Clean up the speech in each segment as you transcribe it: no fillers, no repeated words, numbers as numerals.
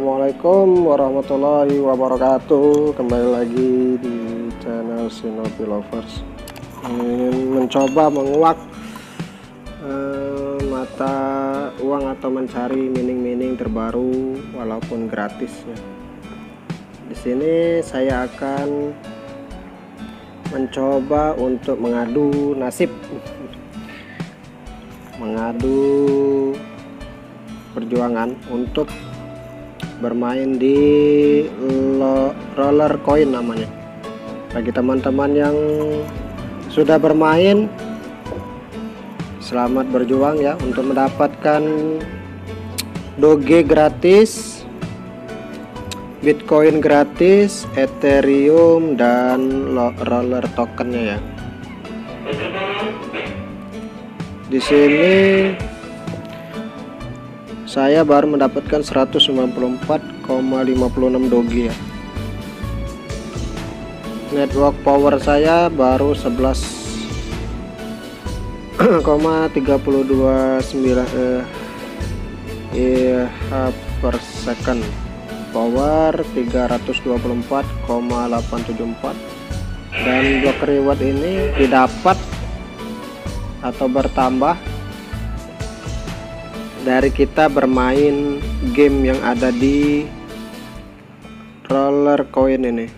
Assalamualaikum warahmatullahi wabarakatuh. Kembali lagi di channel Shinobi Lovers. Ingin mencoba menguak mata uang atau mencari mining-mining terbaru walaupun gratis ya. Di sini saya akan mencoba untuk mengadu nasib, mengadu perjuangan untuk bermain di roller coin namanya. Bagi teman-teman yang sudah bermain, selamat berjuang ya untuk mendapatkan Doge gratis, Bitcoin gratis, Ethereum dan roller tokennya ya. Di sini saya baru mendapatkan 194,56 Doge ya. Network power saya baru 11,329 per second. Power 324,874 dan block reward ini didapat atau bertambah dari kita bermain game yang ada di roller coin ini.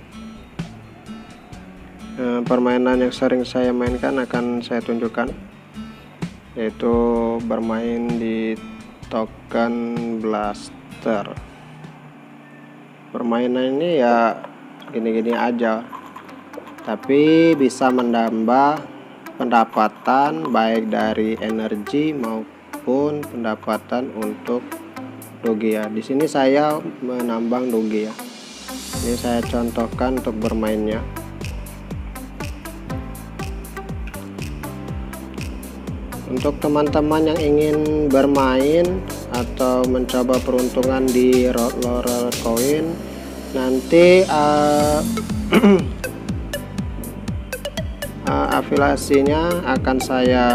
Permainan yang sering saya mainkan akan saya tunjukkan, yaitu bermain di token blaster. Permainan ini ya gini-gini aja, tapi bisa menambah pendapatan baik dari energi maupun pendapatan untuk Doge ya. Di sini saya menambang Doge ya. Ini saya contohkan untuk bermainnya. Untuk teman-teman yang ingin bermain atau mencoba peruntungan di roller coin, nanti afiliasinya akan saya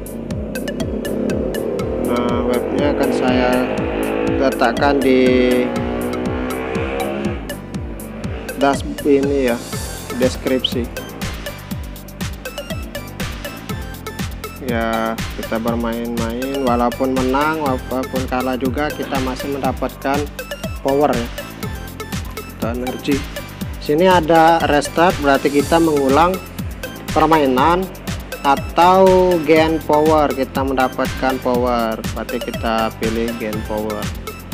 webnya akan saya letakkan di ini ya, deskripsi ya. Kita bermain-main, walaupun menang walaupun kalah juga kita masih mendapatkan power ya atau energi. Sini ada restart, berarti kita mengulang permainan, atau gain power, kita mendapatkan power, berarti kita pilih gain power.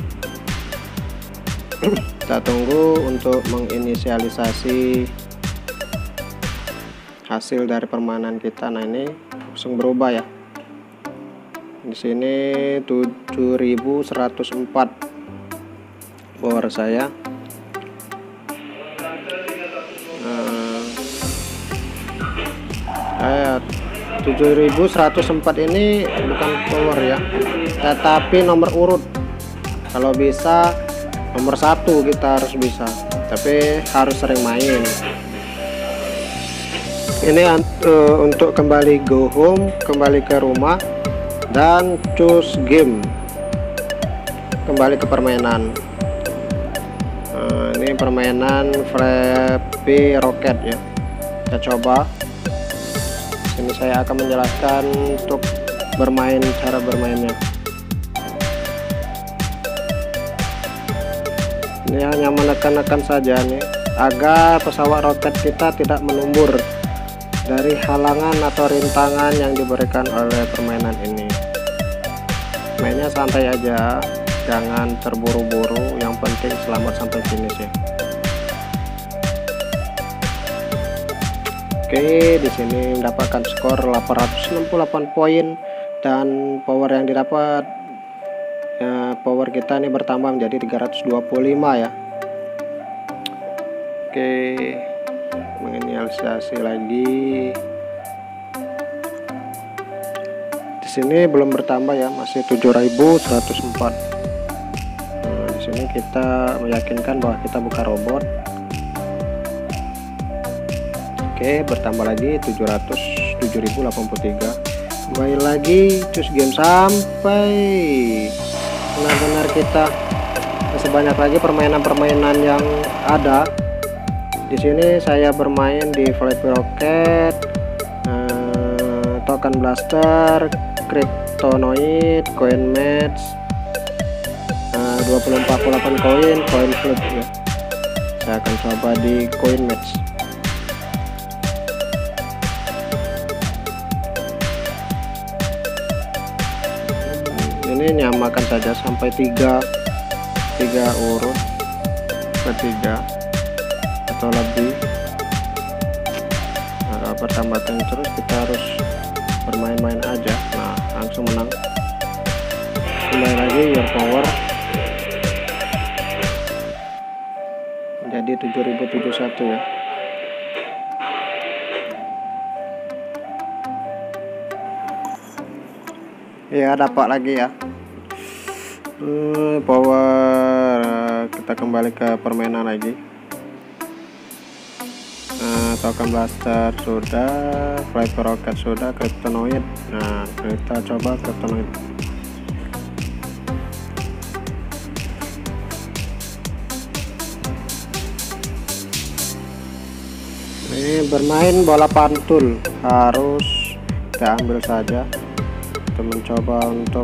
Kita tunggu untuk menginisialisasi hasil dari permainan kita. Nah, ini langsung berubah ya. Di sini 7104 power saya. 7104 ini bukan power ya, tetapi nomor urut. Kalau bisa nomor 1 kita harus bisa, tapi harus sering main. Ini untuk kembali go home, kembali ke rumah dan choose game, kembali ke permainan. Ini permainan Flappy Rocket ya, kita coba. Ini saya akan menjelaskan untuk bermain, cara bermainnya. Ini hanya menekan-nekan saja nih, agar pesawat roket kita tidak melumbur dari halangan atau rintangan yang diberikan oleh permainan ini. Mainnya santai aja, jangan terburu-buru, yang penting selamat sampai finish ya. Oke, di sini mendapatkan skor 868 poin dan power yang didapat ya, power kita ini bertambah menjadi 325 ya. Oke, menginisialisasi lagi. Di sini belum bertambah ya, masih 7104. Nah, di sini kita meyakinkan bahwa kita bukan robot. Oke, bertambah lagi 707.083. Kembali lagi choose game sampai benar-benar kita masih banyak lagi permainan-permainan yang ada. Di sini saya bermain di Flappy Rocket, Token Blaster, Kryptonoid, Coin Match, 2048 koin flip ya. Saya akan coba di Coin Match. Ini nyamakan saja sampai 3 urut ke 3 atau lebih. Nah, kalau pertambatan terus kita harus bermain-main aja. Nah, langsung menang. Kembali lagi your power menjadi 7071 ya. Ya, dapat lagi ya. Power. Kita kembali ke permainan lagi. Token Blaster sudah, Flappy Rocket sudah, Kryptonoid. Nah, kita coba Kryptonoid. Ini bermain bola pantul, harus kita ambil saja. Kita mencoba untuk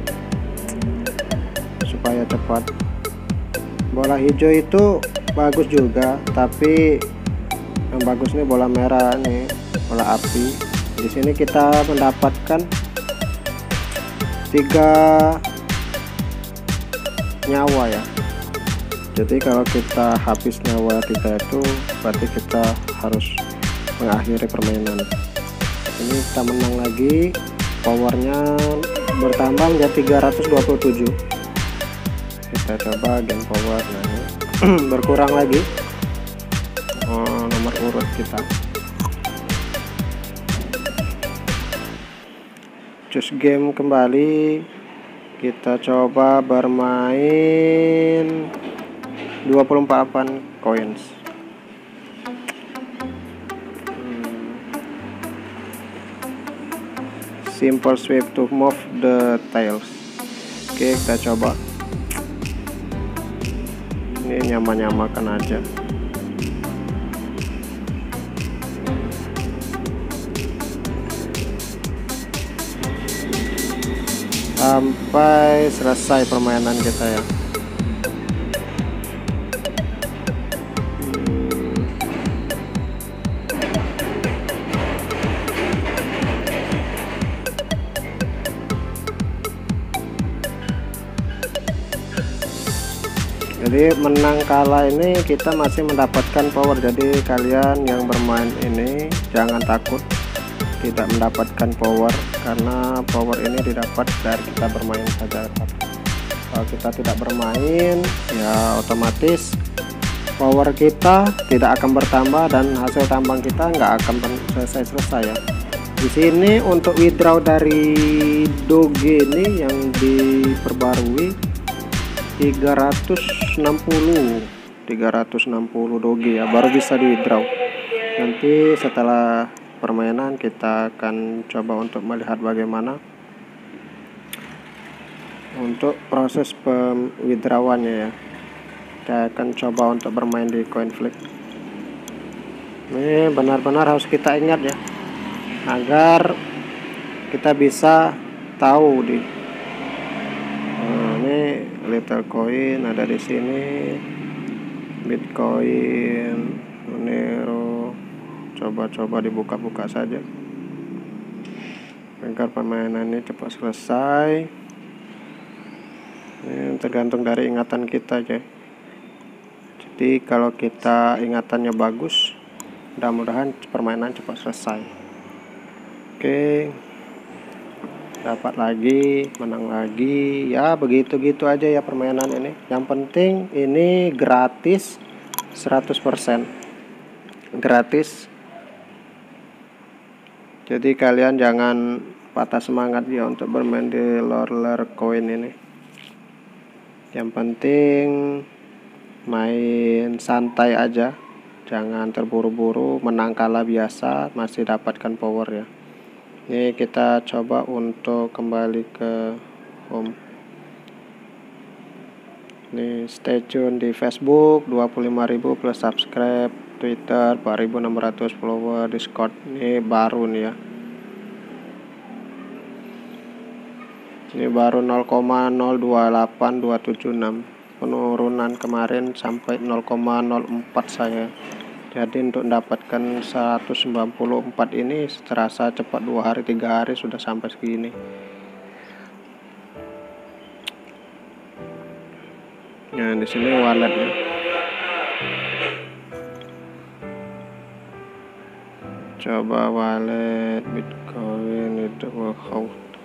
supaya cepat. Bola hijau itu bagus juga, tapi yang bagus nih bola merah nih, bola api. Di sini kita mendapatkan 3 nyawa ya. Jadi kalau kita habis nyawa 3 itu berarti kita harus mengakhiri permainan. Ini kita menang lagi, powernya bertambah menjadi 327. Kita coba game power. Nah, ini berkurang lagi nomor urut kita. Choose game kembali, kita coba bermain 24 coins. Simple sweep to move the tails. Oke, kita coba. Ini nyamakan aja. Sampai selesai permainan kita ya. Jadi menang kalah ini kita masih mendapatkan power. Jadi kalian yang bermain ini jangan takut tidak mendapatkan power, karena power ini didapat dari kita bermain saja. Kalau kita tidak bermain ya otomatis power kita tidak akan bertambah dan hasil tambang kita nggak akan selesai ya. Di sini untuk withdraw dari Doge ini yang diperbarui 360 Doge ya, baru bisa di withdraw. Nanti setelah permainan kita akan coba untuk melihat bagaimana untuk proses withdrawannya ya. Kita akan coba untuk bermain di coin flip. Ini benar-benar harus kita ingat ya, agar kita bisa tahu di ini little coin ada di sini, Bitcoin, Monero. Coba dibuka-buka saja agar permainan ini cepat selesai. Ini tergantung dari ingatan kita aja. Jadi kalau kita ingatannya bagus, mudah-mudahan permainan cepat selesai. Oke, dapat lagi, menang lagi ya, begitu-gitu aja ya permainan ini. Yang penting ini gratis 100%, gratis. Jadi kalian jangan patah semangat ya untuk bermain di Lorler Coin ini. Yang penting main santai aja, jangan terburu-buru, menang kalah biasa, masih dapatkan power ya. Ini kita coba untuk kembali ke home. Nih, stay tune di Facebook 25.000 plus subscribe, Twitter 4.600 follower, Discord ini baru nih ya. Ini baru 0,028276, penurunan kemarin sampai 0,04 saya. Jadi untuk mendapatkan 194 ini terasa cepat, 2 hari 3 hari sudah sampai segini. Nah, di sini walletnya. Coba wallet Bitcoin itu wow.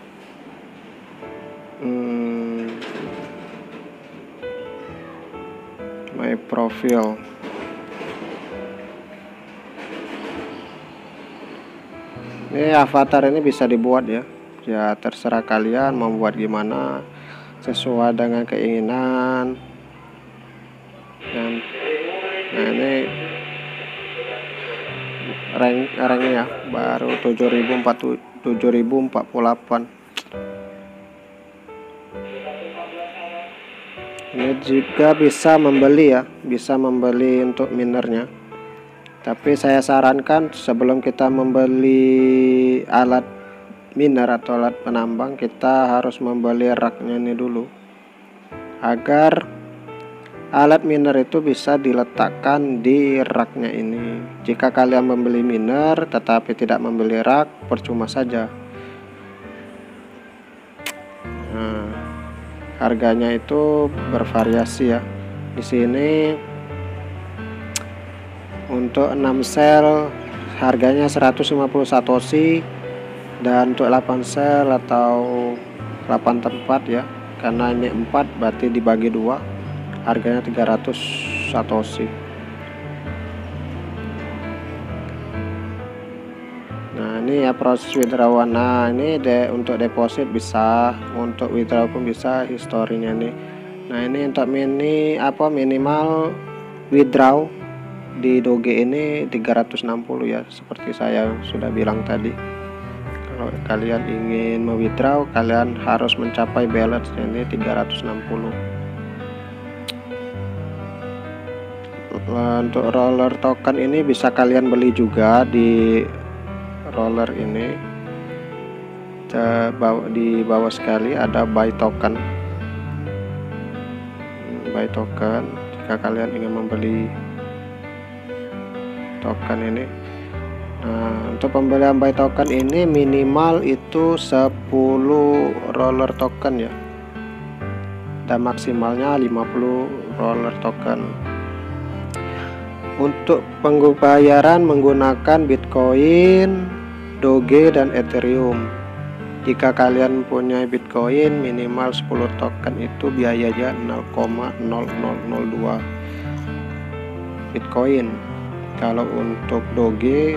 My profile. Ini avatar ini bisa dibuat ya. Ya terserah kalian mau buat gimana, sesuai dengan keinginan. Dan nah ini ranknya ya, baru 7048. Ini juga bisa membeli ya, bisa membeli untuk minernya. Tapi saya sarankan sebelum kita membeli alat miner atau alat penambang, kita harus membeli raknya ini dulu, agar alat miner itu bisa diletakkan di raknya ini. Jika kalian membeli miner tetapi tidak membeli rak, percuma saja. Nah, harganya itu bervariasi ya. Di sini untuk 6 sel harganya 150 satoshi, dan untuk 8 sel atau 8 tempat ya, karena ini 4 berarti dibagi 2, harganya 300 satoshi. Nah ini ya proses withdrawal. Nah ini untuk deposit bisa, untuk withdraw pun bisa, historinya nih. Nah ini untuk minimal withdraw di Doge ini 360 ya, seperti saya sudah bilang tadi. Kalau kalian ingin mewithdraw, kalian harus mencapai balance ini 360. Untuk roller token ini bisa kalian beli juga di roller ini. Di bawah sekali ada buy token. Jika kalian ingin membeli token ini. Nah, untuk pembelian buy token ini minimal itu 10 roller token ya, dan maksimalnya 50 roller token. Untuk pembayaran menggunakan Bitcoin, Doge, dan Ethereum. Jika kalian punya Bitcoin, minimal 10 token itu biayanya 0,0002 Bitcoin. Kalau untuk Doge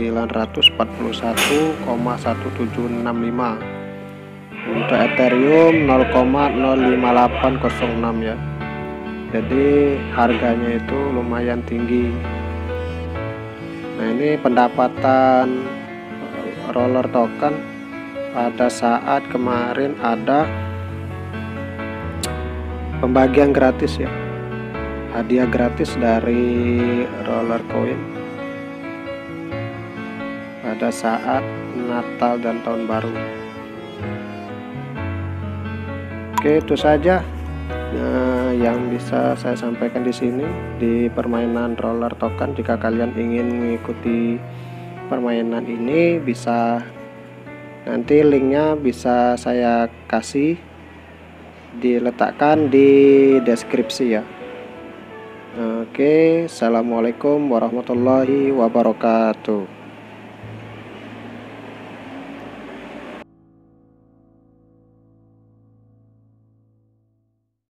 941,1765. Untuk Ethereum 0,05806 ya. Jadi harganya itu lumayan tinggi. Nah ini pendapatan roller token pada saat kemarin ada pembagian gratis ya, hadiah gratis dari roller coin pada saat Natal dan Tahun Baru. Oke, itu saja yang bisa saya sampaikan di sini di permainan roller token. Jika kalian ingin mengikuti permainan ini, bisa nanti linknya bisa saya kasih, diletakkan di deskripsi ya. Oke, assalamualaikum warahmatullahi wabarakatuh.